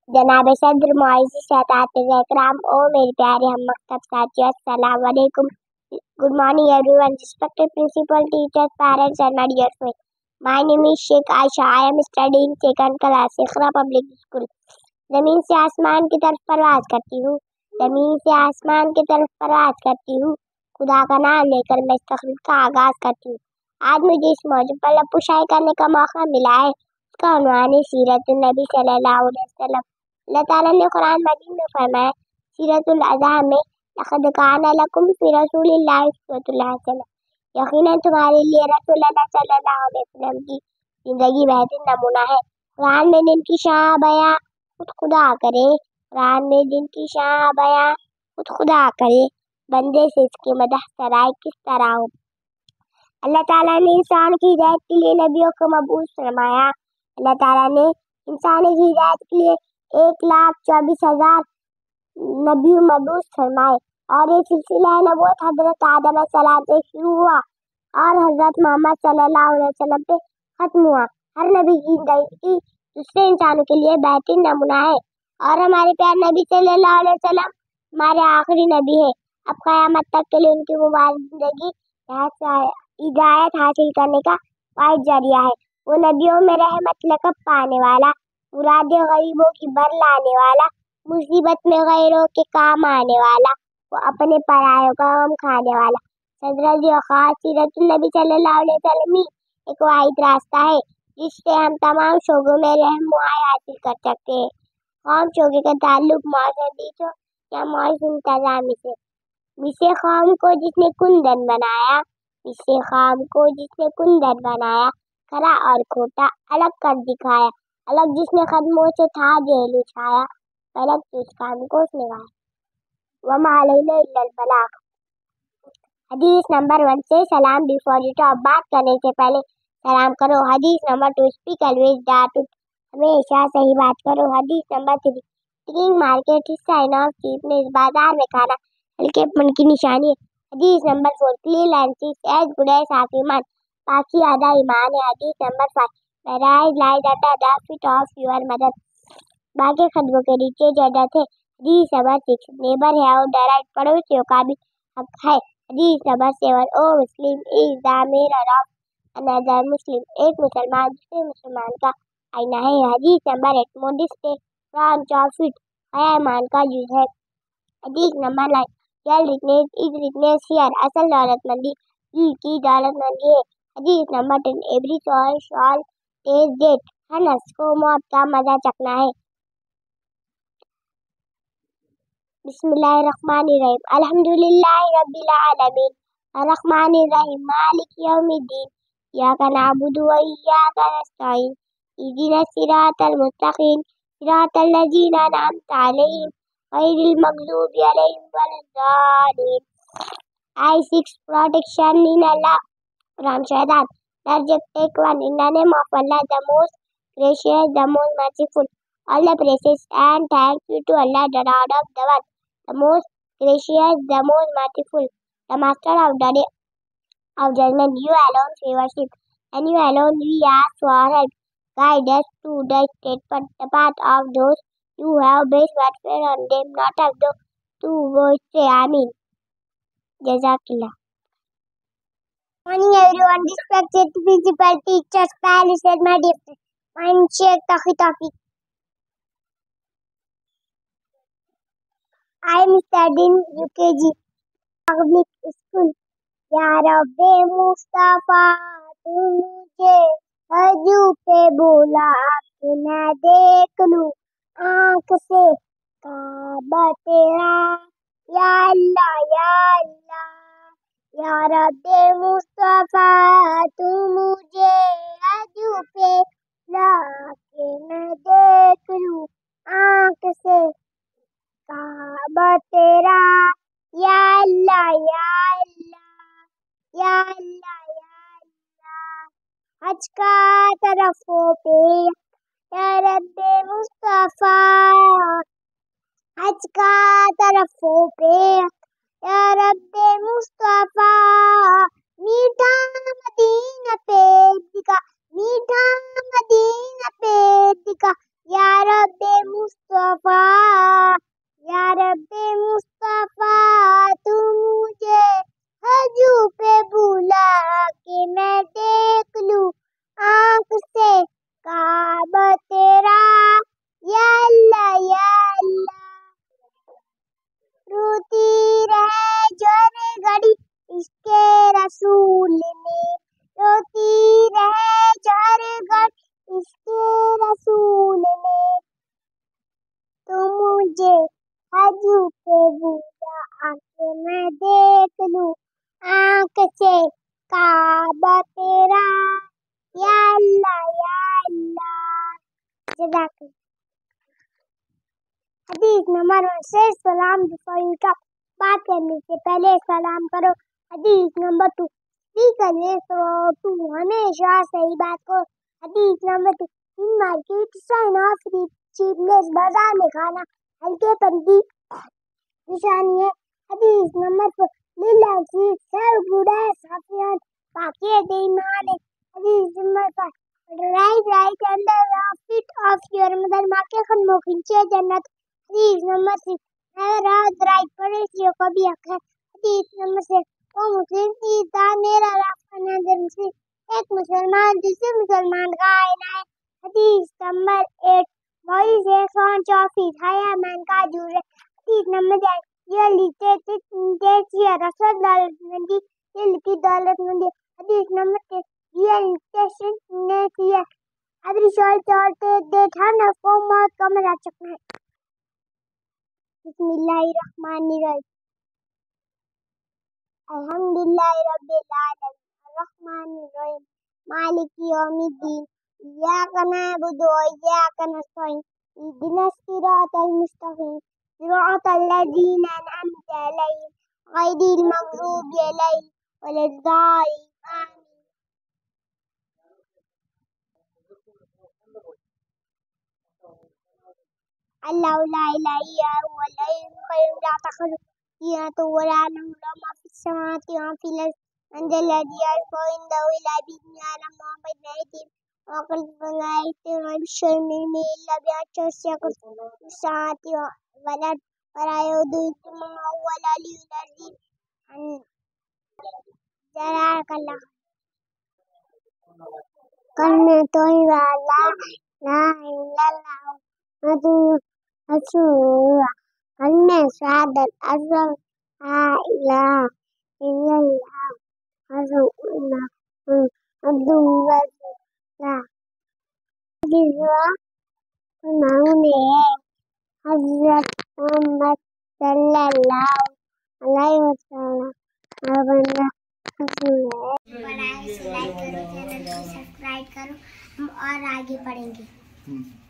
जनाब सदर मुआज़्ज़िज़ शहदात इकराम, ओ मेरे प्यारे हम मकतब साथियों, अस्सलाम वालेकुम। Good morning everyone, respected principal, teachers, parents and my dear friends. My name is Sheikh Aisha. I am studying second class Iqra public school. जमीन से आसमान की तरफ परवाज करती हूँ, जमीन से आसमान की तरफ परवाज करती हूँ, खुदा का नाम लेकर मैं इस तक़रीर का आगाज करती हूँ। आज मुझे इस मौजू पर लपुशाई करने का मौका मिला है। उसका उन्वान है सीरत नबी सल्लल्लाहु अलैहि वसल्लम। अल्लाह ताला ने कुरान मजीद में फरमाया, सीरतुल अज़ा में लक़द काना लकुम फ़ी रसूलिल्लाहि उस्वतुन हसनह, यकीनन तुम्हारे लिए रसूल अल्लाह सल्लल्लाहु अलैहि वसल्लम की जिंदगी बेहतरीन नमूना है। कुरान में दिन की शाह बयां खुद खुदा करे, कुरान में दिन की शाह बयां खुद खुदा करे, बंदे से इसकी मदह सराय किस तरह हो। अल्लाह ताला ने इंसान की हिदायत के लिए नबियों को मबूस फरमाया। अल्लाह ताला ने इंसानी की हिदायत के लिए 1,24,000 नबी मबूस फरमाए और ये सिलसिला नबूवत हजरत आदम अलैहिस्सलाम से शुरू हुआ और हजरत मोहम्मद सल्लल्लाहु अलैहि वसल्लम पे खत्म हुआ। हर नबी की जिंदगी दूसरे इंसानों के लिए बेहतरीन नमूना है और हमारे प्यारे नबी सल्लल्लाहु अलैहि वसल्लम हमारे आखिरी नबी है। अब क़यामत तक के लिए उनकी मुबारक जिंदगी हिदायत हासिल करने का वाहिद जरिया है। वो नबियों में रहमत लक़ब पाने वाला, मुरादे गरीबों की बर लाने वाला, मुसीबत में गैरों के काम आने वाला, वो अपने परायों का गम खाने वाला। सदरजी और खास सीरतुन नबी सल्लल्लाहु अलैहि वसल्लम ही एक वाहिद रास्ता है जिससे हम तमाम शोबों में रहनुमाई हासिल कर सकते हैं। कौम शोबे का ताल्लुक मौसमी हो या मौसम इंतजामी से। मिसे कौम को जिसने कुंदन बनाया, मिसे कौम को जिसने कुंदन बनाया, खरा और खोटा अलग कर दिखाया, अलग जिसने कदमों से था जेल उठाया, अलग तो उस काम को उसने गाया। वमा अलैना इल्लल बलाग। हदीस नंबर 1 से सलाम बिफोर यू टॉक। बात करने से पहले सलाम करो। हदीस नंबर 2 स्पीक ऑलवेज दैट हमेशा सही बात करो। हदीस number 3 eating market is sign of cheapness. बाजार में खाना हल्केपन की निशानी है। हदीस number 4 clean and as good as half ईमान। बाकी आधा ईमान है। हदीस number 5 paradise lies under the feet of your mother. बाकी कदमों के नीचे जन्नत है। हदीस नंबर 6 नेबर है और डायरेक्ट पड़ोसियों का भी हक है। हदीस number 7 a Muslim is the mirror of another Muslim. एक मुसलमान दूसरे मुसलमान का आईना है। हदीस number 8 modesty branch of it हया ईमान का यूज है। हदीस number 9 real richness is richness here. असल दौलतमंदी दिल की दौलतमंदी है। हदीस number 10 every soul shall taste death. हर नफ्स को मौत का मजा चखना है। बिस्मिल्लाहिर्रहमानिर्रहीम। अल्हम्दुलिल्लाहि रब्बिल आलमीन अर्रहमानिर्रहीम मालिकि यौमिद्दीन इय्याका नअबुदु व इय्याका नस्तईन इहदिनस सिरातल मुस्तकीम सिरातल लज़ीना अनअमता अलैहिम गैरिल मग़ज़ूबि अलैहिम वलद्दालिन। I seek protection in Allah from Shaitan. Subject take 1 in the name of Allah, the most gracious, the most merciful. All the praises and thanks be to Allah, the Lord of the world, the most gracious, the most merciful, the Master of the day of judgment. You alone we worship, and you alone we ask for help. Guide us to the straight path of those you have based welfare on them, not of those who would say Amin. Jazakillah. Morning everyone, respected principal, teachers, parents and my dear friends. My name is Sheikh Tawfiq. I am studying UKG public school. या रब्बे मुस्तफा तू मुझे हजू पे बुला के मैं देख लूं आँख से काबा तेरा या अल्लाह या अल्लाह। या रब्बे मुस्तफा तू मुझे हजू पे ला के मैं देख लूं आँख से काबा तेरा या अल्लाह या अल्लाह या अल्लाह या अल्लाह। हज का तरफों पे या रब्बे मुस्तफा, हज का तरफों पे या रब्बे मुस्तफा। मीठा मदीना पे दिखा, मीठा मदीना पे दिखा या रब्बे मुस्तफा। اس کے رسول میں روتی رہے جہر گھر اس کے رسول میں تو مجھے حجو پہ بولا آنکھ میں دیکھ لوں آنکھ سے کعبہ تیرا یا اللہ یا اللہ. جزاک اللہ. حدیث نمبر 1 سے سلام before you talk. بات کرنے سے پہلے سلام کرو. حدیث نمبر 2 کرنے تو ہمیشہ صحیح بات کو. حدیث number 2 in market sign of cheapness بازار میں کھانا ہلکے پن کی نشانی ہے. حدیث نمبر 4 للہ سر گڈ سفیان پاکیت ایمان ہے. حدیث number 5 right under the feet of your mother ماں کے قدموں کے نیچے جنت. حدیث نمبر 6 رات رائٹ پڑوسیوں کو بھی حق ہے. حدیث نمبر 6 وہ مسلم تھا میرا راستہ نظر مسلم ایک مسلمان دوسرے مسلمان کا آئینہ ہے. حدیث نمبر 8 وائس ہے سونچ آف ہز ہایا مین کا جور ہے. حدیث نمبر 10 یہ لیتے رسول دولت مندی دل کی دولت مندی. حدیث نمبر 10 یہ انٹیشن ابری شال چارتے دیٹ ہر نفس کو موت کا مزہ چکنا ہے. بسم اللہ الرحمن الرحیم. الحمدللہ رب العالمین الرحمن الرحیم مالک یوم الدین ایاک نعبد و ایاک نستعین اهدنا الصراط المستقیم صراط الذین انعمت علیہم غیر المغضوب علیہم ولا الضالین آمین. اللہ لا الہ الا هو الحی القیوم لا تأخذه سنة ولا نوم له ما في السماوات وما في الأرض من ذا الذي يشفع عنده إلا بإذنه يعلم ما بين أيديهم وما خلفهم ولا يحيطون بشيء من علمه إلا بما شاء وسع كرسيه السماوات والأرض ولا يؤوده حفظهما وهو العلي العظيم. جزاک اللہ. کلمہ طیبہ لا الہ الا اللہ محمد رسول اللہ. کلمہ شہادت اشہد لا الہ الا اللہ اشہد ان محمد عبدہ ورسولہ. سناؤں حضرت محمد صلی اللہ علیہ وسلم بندہ رسول ہے. بڑھائے سے لائک کرو چینل کو سبسکرائب کرو ہم اور آگے پڑھیں گے.